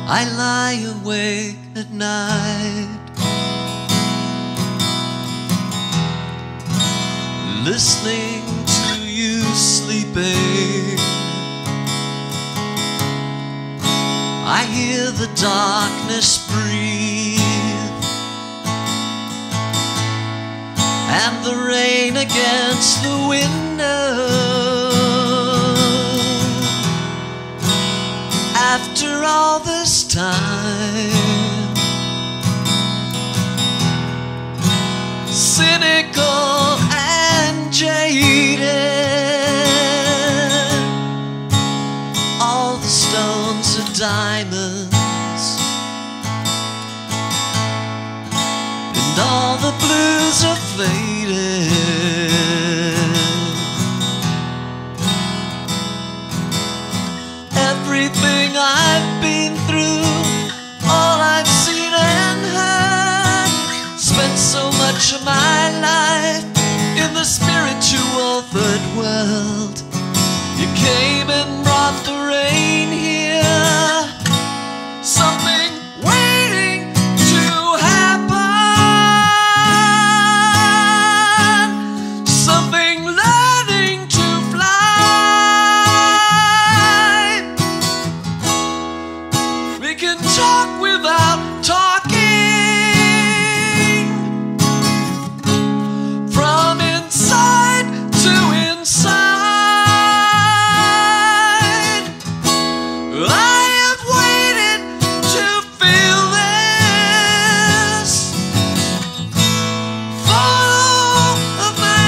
I lie awake at night, listening to you sleeping. I hear the darkness breathe, and the rain against the window. After all this time, cynical and jaded, all the stones are diamonds, and all the blues are faded. Everything I've been through, all I've seen and heard, spent so much of my life in the spiritual third world. You came and brought the rain here, something waiting to happen, something learning to fly. We can talk without talking, from inside to inside. I have waited to feel this for all of my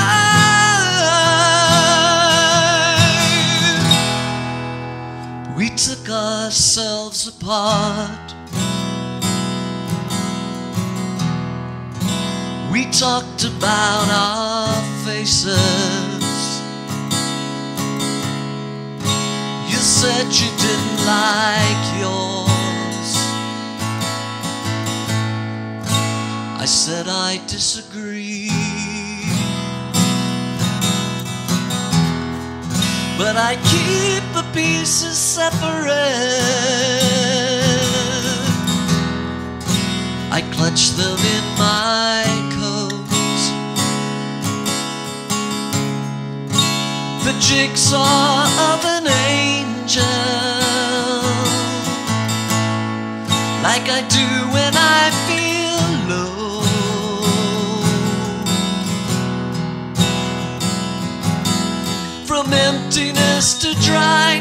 life. We took ourselves apart, we talked about our faces. You said you didn't like yours. I said I disagree, but I keep the pieces separate. I clutch them in my coat, the jigsaw of an angel, like I do when I feel low. From emptiness to dry